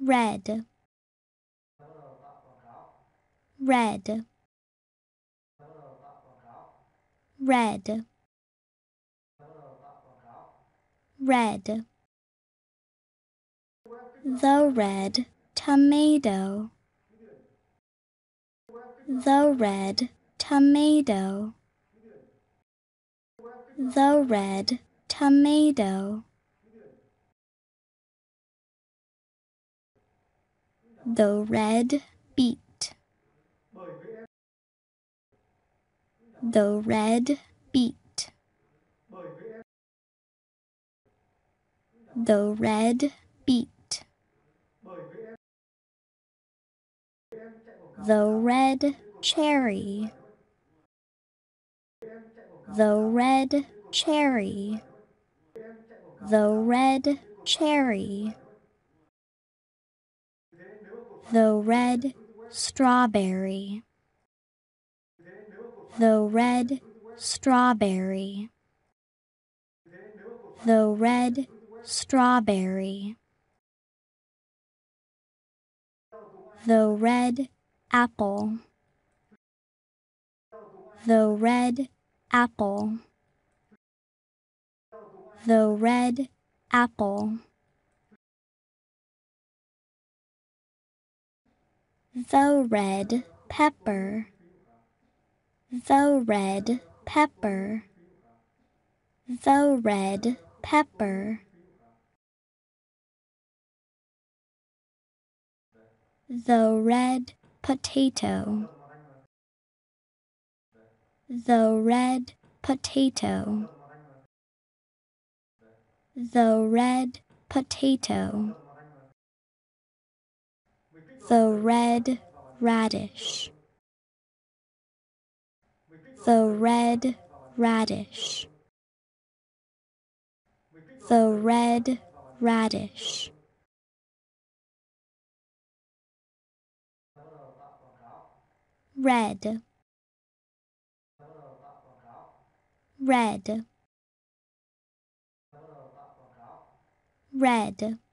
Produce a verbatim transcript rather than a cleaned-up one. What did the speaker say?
red, red, red, red. The red tomato, the red tomato, the red tomato. The red beet, the red beet, the red beet. The red cherry, the red cherry, the red cherry. The red strawberry, the red strawberry, the red strawberry. The red apple, the red apple, the red apple. The red pepper, the red pepper, the red pepper. The red potato, the red potato, the red potato. The red radish, the red radish, the red radish. Red, red, red.